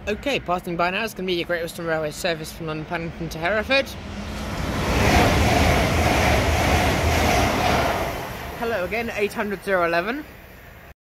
Okay, passing by now is going to be your Great Western Railway service from London Paddington to Hereford. Hello again, 800 011.